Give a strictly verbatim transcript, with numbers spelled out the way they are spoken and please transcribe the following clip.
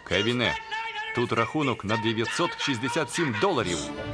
Кевіне, тут рахунок на дев'ятсот шістдесят сім доларів.